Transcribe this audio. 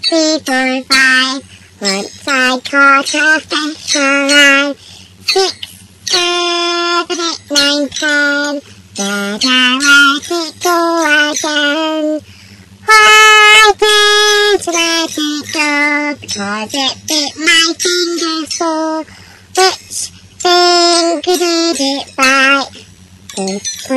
3, 4, 5. Once I caught a fish alive. 6, 7, 8, 9, 10. Then I let it go again. Why did I let it go? Because it bit my fingers full. Which finger did it bite? This